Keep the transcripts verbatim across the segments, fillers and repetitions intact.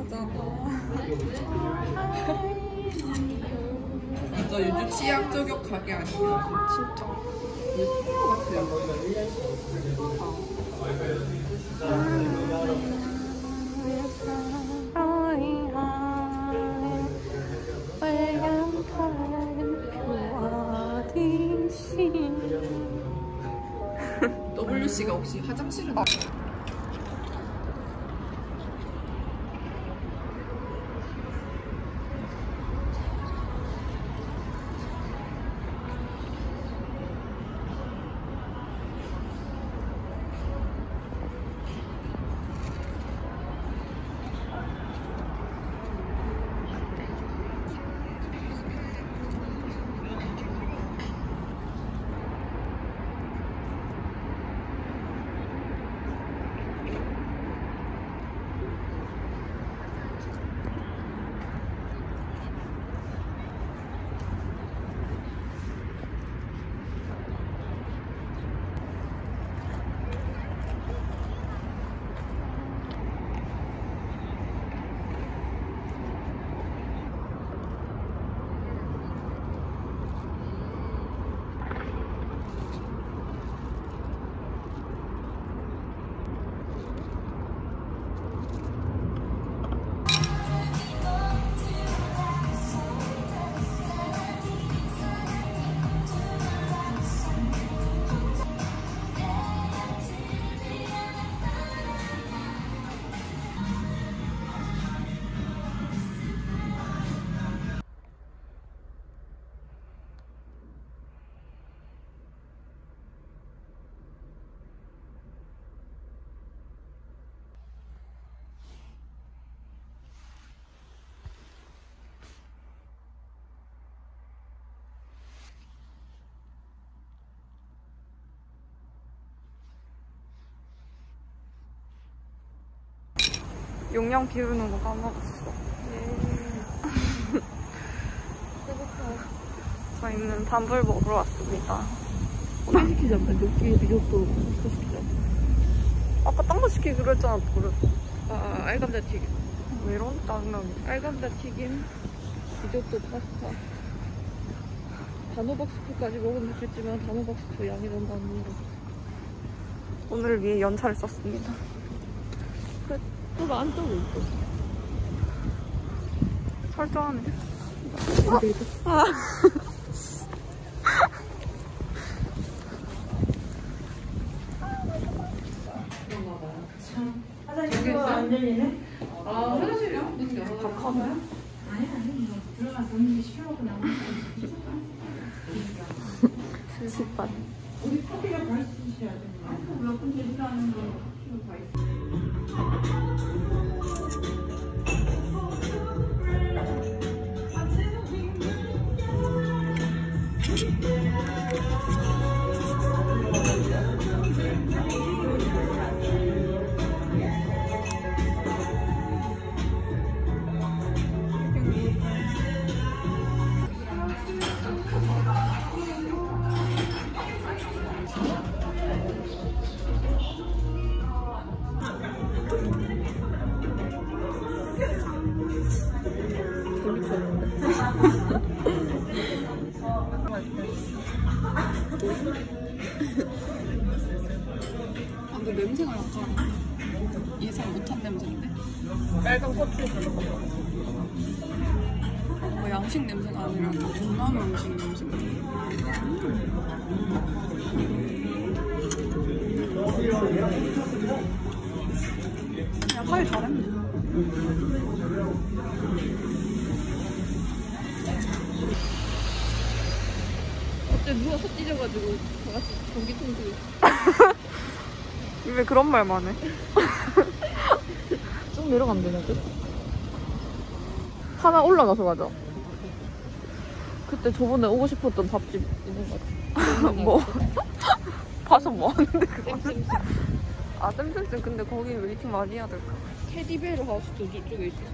여자다. 진짜 요즘 취향 저격 가게 아니야? 진짜. 예쁜 것 같아요. 더블유씨가 혹시 화장실은 용량 비우는 거 까먹었어. 예. 저희는 단불 먹으러 왔습니다. 회 시키자. 녹기 리조또 시키자. 아까 딴 거 시키기로 했잖아, 그래. 아, 알감자 튀김. 왜 이런 짜증나게. 알감자 튀김, 리조또 파스타. 단호박 스프까지 먹으면 좋겠지만 단호박 스프 양이 너무 많은 거. 오늘을 위해 연차를 썼습니다. 그래, 또 안쪽에 있어. 설정하네. 어? 아. 화장실 안 들리네? 아, 화장실이요? 무슨 영화 박하네. 아니 아니 들어가서 음식 시켜먹고 나오면 스시반. 우리 커피가 다 있으셔야 돼요. 아니 몇 분 되지도 거 필요가 있어. 아, 근데 냄새가 약간 예상 못한 냄새인데? 빨간 커피. 뭐 양식 냄새가 아니라 동남아 음식 냄새인데? 야, 파이 잘했네. 갑자기 누가 서 찢어가지고 다 같이 전기통수. 왜 그런 말만 해? 쭉 내려가면 되냐, 그? 하나 올라가서 가자. 그때 저번에 오고 싶었던 밥집 있는 거 같아. 뭐? 봐서 뭐 하는데, 그거는? 아, 쌤쌤쌤, 근데 거기 웨이팅 많이 해야 될까? 테디베르 하우스도 저쪽에 있어.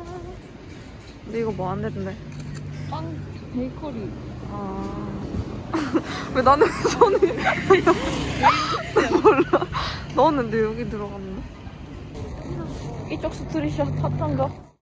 근데 이거 뭐 안 됐는데? 빵 베이커리. 아. 왜 나는 손이 몰라. 넣었는데 여기 들어갔네. 이쪽 스트릿샷 핫한가?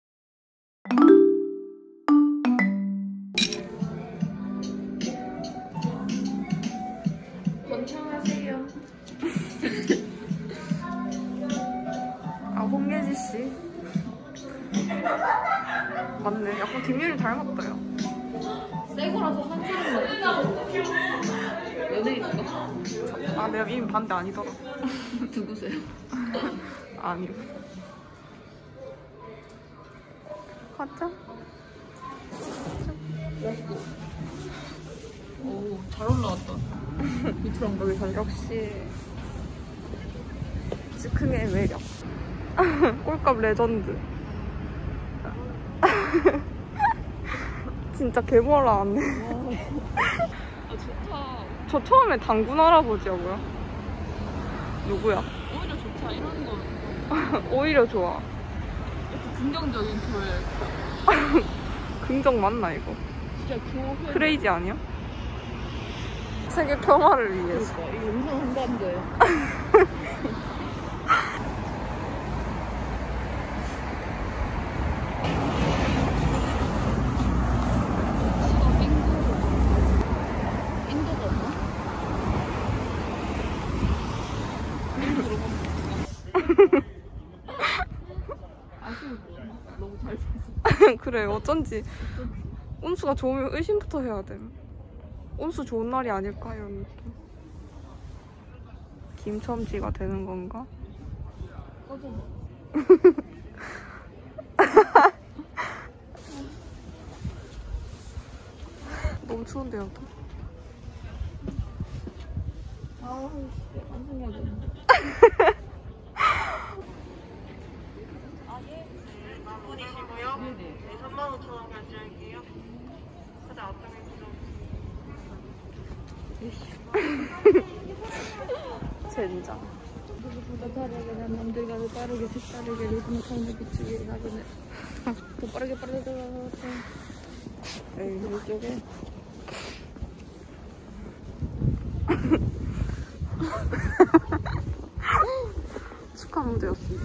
번창하세요. 아, 홍예지 씨. 맞네. 약간 김유리 닮았다, 야. 새 거라서 한 사람 같아. 연예인인가? 아, 내가 이미 반대 아니더라. 누구세요? 아니요. 가자. 오, 잘 올라왔다. 밑으로 여기 전 역시 즉흥의 매력. 꼴값 레전드. 진짜 개멀 나왔네. 아, 좋다. 저 처음에 당군 할아버지야 뭐야? 누구야? 오히려 좋다. 이런 거. 오히려 좋아. 이렇게 긍정적인 교회. 긍정 맞나 이거? 진짜 교회. 크레이지 아니야? 세계 평화를 위해서. 그러니까, 이 영상 한다는데. 너무 잘 썼어. 그래 어쩐지 온수가 좋으면 의심부터 해야 돼. 온수 좋은 날이 아닐까 이런 느낌. 김첨지가 되는 건가? 꺼져. 너무 추운데 여기. 아우 진짜 깜짝이야. 분이시고요. 네, 삼만 오천 원 결제할게요. 카드 앞쪽에 들어. 젠장. 누구보다 다르게 난 남들과 더 빠르게 색다르게 리듬감을 비추기 나그네. 더 빠르게 빠르게 들어가서 에이 이쪽에 축하 문제였습니다.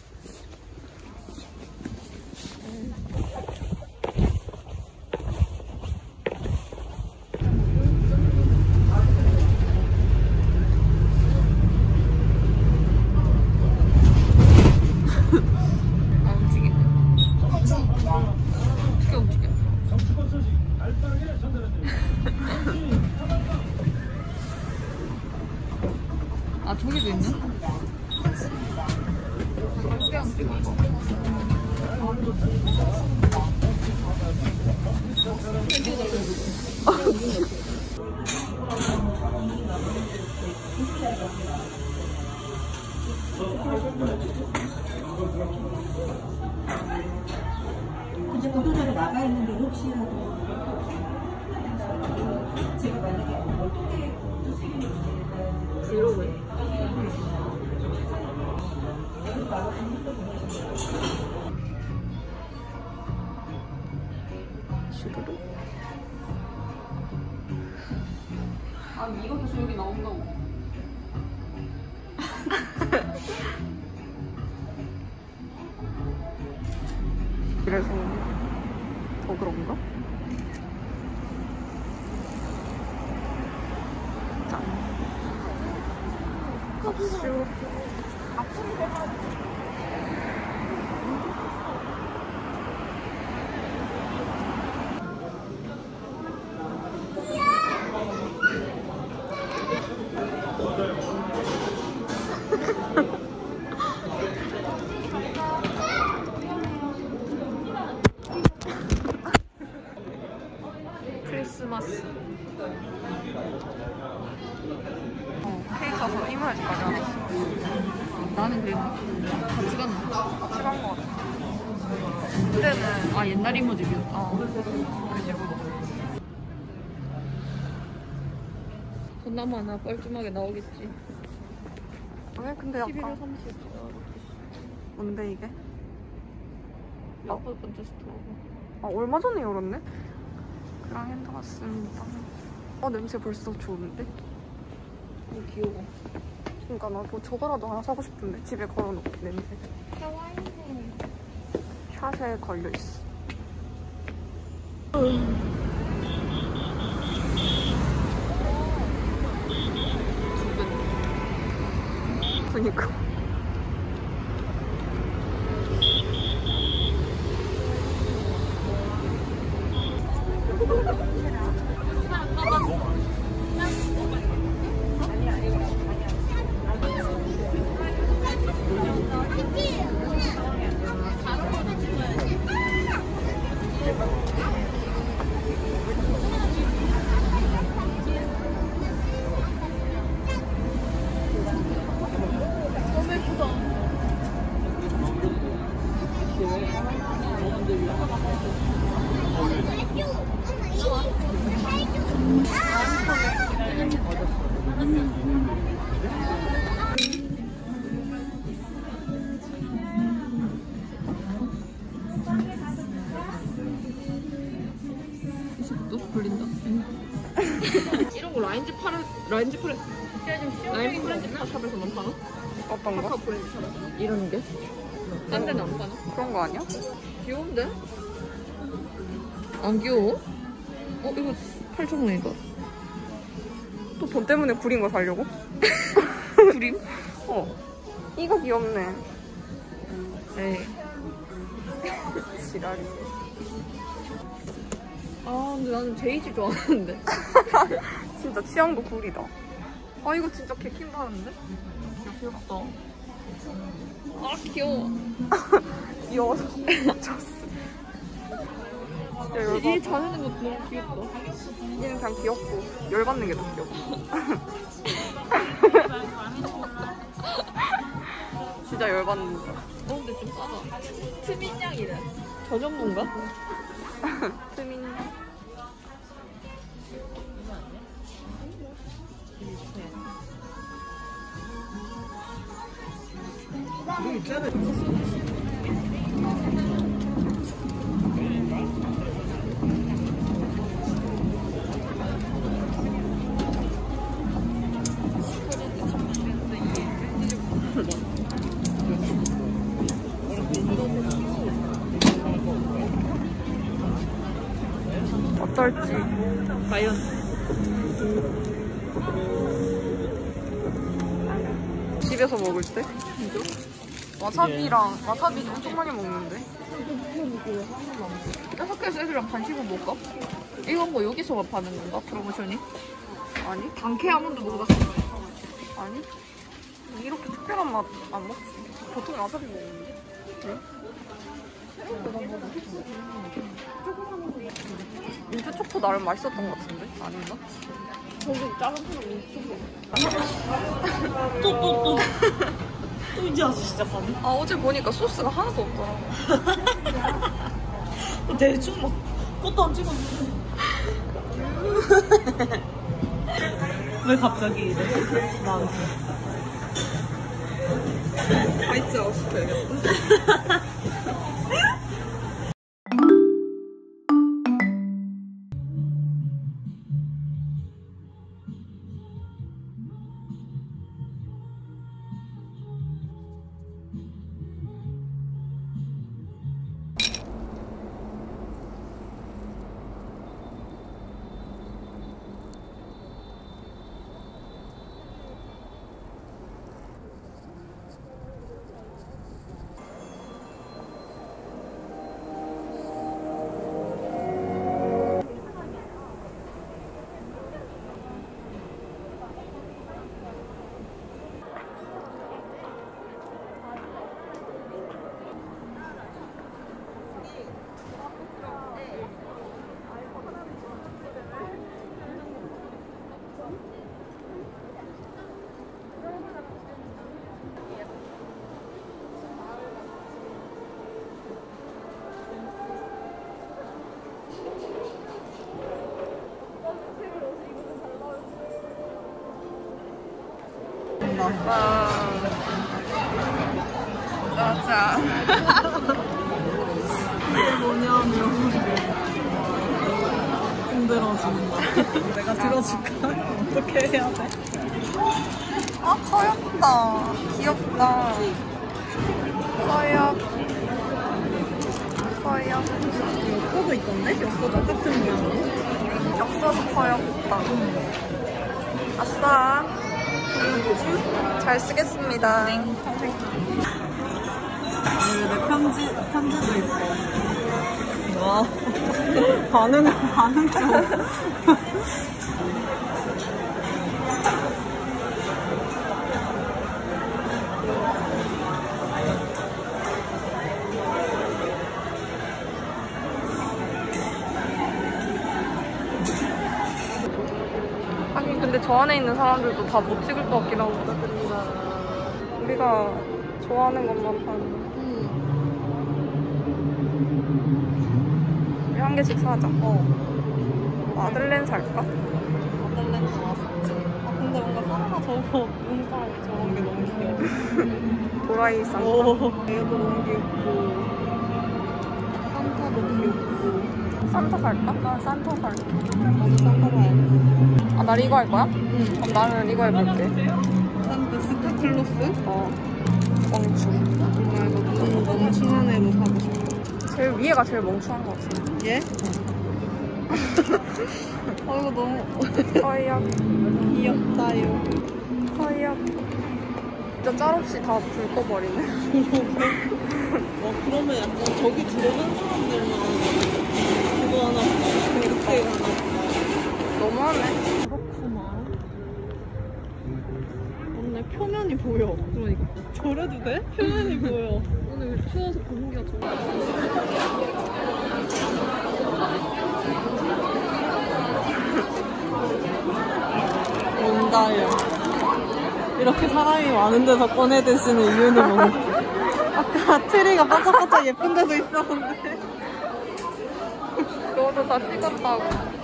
아 움직이네. 어떻게 움직여? 아 저기도 있네? 뺑뺑 찍어. 근데 구독자로 나가 있는데 혹시라도 제가 만약에 어떻게 브이로그에 슈루루. 아니 이거 계속 여기 나온다고. 그래서 더 그런가? 짠. 슈. 크리스마스. 어, 케이크 가서 이모야지까지 알았어. 나는 그랬나? 같이 갔나? 같이 간 거 같아. 그때는 아 옛날 이모집이었다. 어, 그 집으로. 그나마 나 뻘쭘하게 나오겠지. 왜 근데 십일월 약간 삼십 일. 뭔데 이게? 여섯 번째 스토어. 아 얼마 전에 열었네? 그랑핸드 같습니다. 아 냄새 벌써 좋은데? 너무 귀여워. 그러니까 나도 저거라도 하나 사고 싶은데 집에 걸어놓고 냄새. 샷에 걸려있어. 그니까. 또 불린다. 이런 거 라인지 파를 라인지 프레 라인지 프렌즈 샵에서만 파나? 어떤 거? 카카오 프렌즈 샵에서 이런 게? 딴 데는 안 파나? 그런 거 아니야? 귀여운데? 안 귀여워? 어 이거 팔천 원이다. 또 돈 때문에 구린 거 사려고? 그림? 어. 이거 귀엽네. 에이. 지랄이. 아 근데 나는 제이지 좋아하는데. 진짜 취향도 구리다. 아 이거 진짜 개킹 받는데? 귀엽다. 아 귀여워. 귀여워서 미쳤어. 진짜 열받아. 이 자세는 것도 너무 귀엽다. 얘는 그냥 귀엽고 열받는 게 더 귀엽고. 진짜 열받는다. 어 근데 좀 싸다. 트민양이래. 저전문가? 트민. 어떨지 과연 집에서 먹을 때? 와사비랑 와사비 엄청 많이 먹는데? 여섯 개 세트랑 반씩은 먹을까? 이건 뭐 여기서만 파는 건가? 프로모션이? 아니? 단케 아몬드 먹어봤어. 아니? 이렇게 특별한 맛 안 먹지. 보통 와사비 먹는데? 응? 민트 초코 나름 맛있었던 것 같은데? 아닌가? 저기 작은 프로 민트 또 또 또 또 이제 와서 시작하네. 아 어제 보니까 소스가 하나도 없더라고. 대충 막 꽃도 안 찍었는데. 왜 갑자기 이래? 나한테. 화이트하우스 되겠다. 맞아. 이게 뭐냐면 들어준다. 내가 들어줄까? 어떻게 해야 돼? 아, 커였다. 귀엽다. 커요. 커요. 엽서도 있던데? 엽서 똑같은 모양으로? 엽서도 커였다. 아싸. 잘 쓰겠습니다. 네. 내 편지, 편지도 있어. 와. 반응, 반응 좀. 하긴 근데 저 안에 있는 사람들도 다 못 찍을 것 같긴 하고. 우리가 좋아하는 것만 파는. 우리 한 개씩 사자. 어. 마들렌 살까? 마들렌 좋았었지. 아, 근데 뭔가 산타 저거 눈깔 저런 게 너무 귀여워. 도라이 산타. 오, 얘도 너무 귀엽고. 산타도 귀엽고. 산타 살까? 난 산타 살게. 나도 산타 봐야겠어. 아, 나 이거 할 거야? 응. 그럼 나는 이거 해볼게. 산타 스타클로스? 어. 멍충. 나 이거 눈 멍충한 애로 사고 싶어. 제일 위에가 제일 멍충한 것 같아. 얘? 어, 이거 너무 허이역. 귀엽다요. 허이역. 진짜 짤없이 다 불 꺼버리네. 어, 그러면 약간 저기 들어간 사람들만 그거 하나 보다. 이렇게 하나 보다. 너무하네. 그렇구만. 오늘 표면이 보여. 그러니까. 저래도 돼? 표면이 보여. 오늘 추워서 공기가 좋아. 뭔가요? 이렇게 사람이 많은 데서 꺼내 드시는 이유는 뭔가? 아까 트리가 반짝반짝 예쁜 데도 있었는데. 너도 다 찍었다고.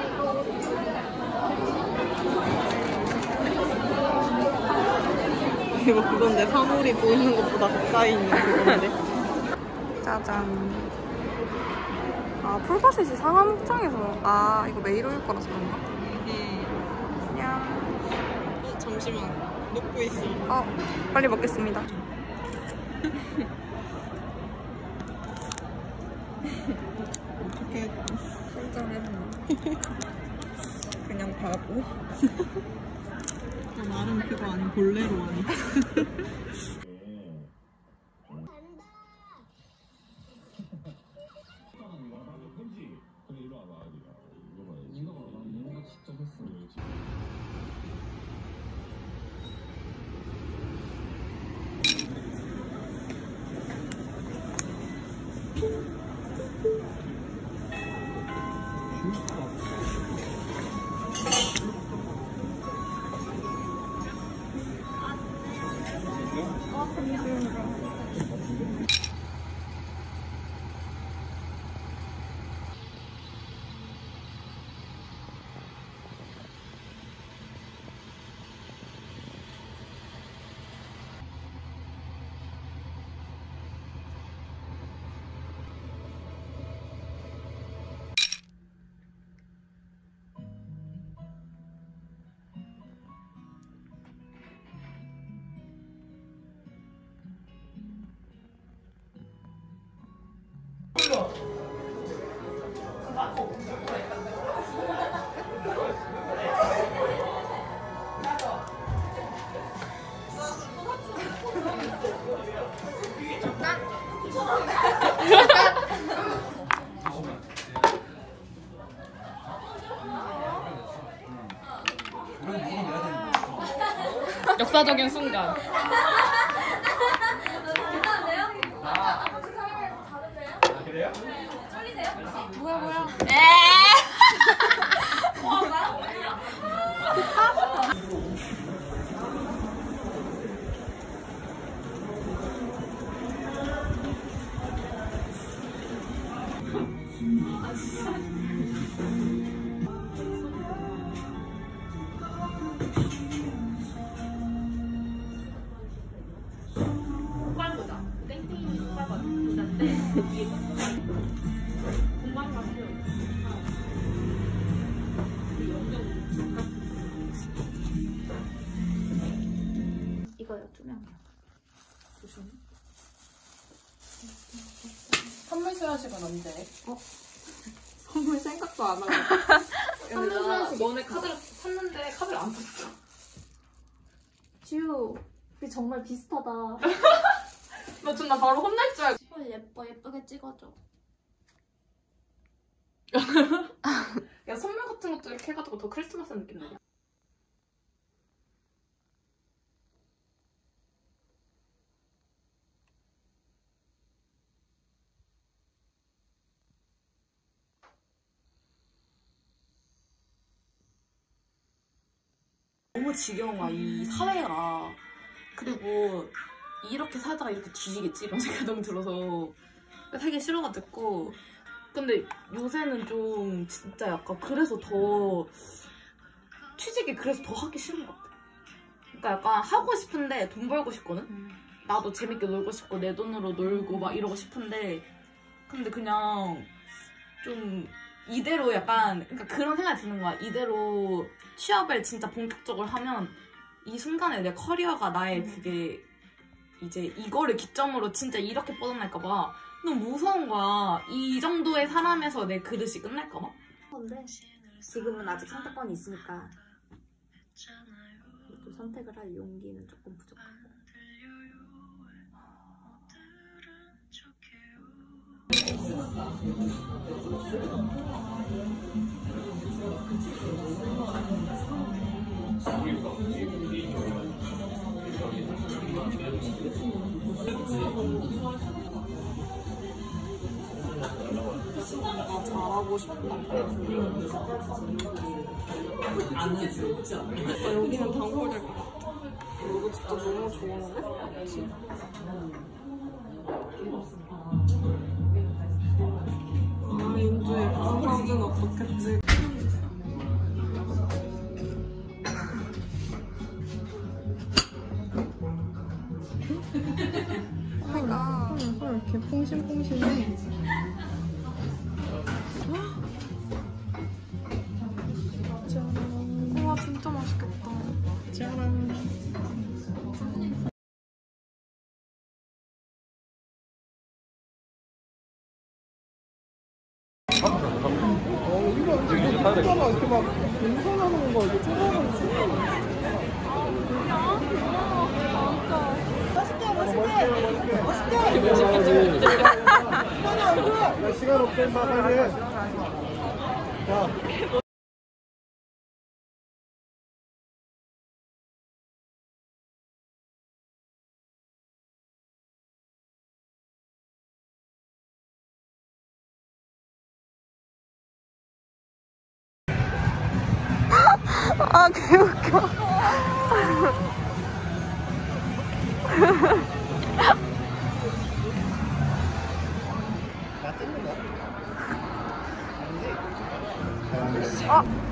이거 그건데 사물이 보이는 것보다 가까이 있는 그건데. 짜잔. 아, 풀밭이 상하 목장에서. 아, 이거 매일 올 거라서 그런가? 그냥. 어, 잠시만. 녹고 있어. 어, 빨리 먹겠습니다. 어떻게 설정했나? 그냥 바보. 나름 그거 아닌 볼레로 아니. 역사적인 순간. 뭐야 뭐야. 공방 가면 없어요. 투명해요. 조심. 선물 수여식은 언제? 어? 선물 생각도 안 하고. 선물 수여식 너네 카드를 샀는데 카드를 안 샀어. 지우, 우리 정말 비슷하다. 너 좀 나 바로 혼날 줄 알고. 헐, 예뻐. 예쁘게 찍어줘. 야, 선물 같은 것도 이렇게 해가지고 더 크리스마스 느낌 나게. 너무 지겨운 거야, 이 사회가. 그리고 이렇게 살다가 이렇게 뒤지겠지? 이런 생각이 너무 들어서 살기 싫어가지고. 근데 요새는 좀 진짜 약간 그래서 더 취직이 그래서 더 하기 싫은 것 같아. 그러니까 약간 하고 싶은데 돈 벌고 싶거든? 음. 나도 재밌게 놀고 싶고 내 돈으로 놀고 막 이러고 싶은데 근데 그냥 좀 이대로 약간 그러니까 그런 생각이 드는 거야. 이대로 취업을 진짜 본격적으로 하면 이 순간에 내 커리어가 나의 그게 이제 이거를 기점으로 진짜 이렇게 뻗어날까봐 너무 무서운 거야. 이 정도의 사람에서 내 그릇이 끝날까봐. 근데 지금은 아직 선택권이 있으니까 또 선택을 할 용기는 조금 부족하고. 나 잘하고 싶다. 아, 여기는 단골 될것 같아. 이거 진짜 너무 좋은데? 그치? 아, 인주에 그런 사진 어떻게 찍 해가 헐, 이렇게 퐁신퐁신해. 우와, 진짜 맛있겠다. 짜란. 어, 이거 진짜 이렇게 막 공손하는 거 이렇게 쪼가는 야, 시간 없어, 임마, 빨리 해. 자. 아, 개웃겨. 나 찍는 거? 아니지? 아.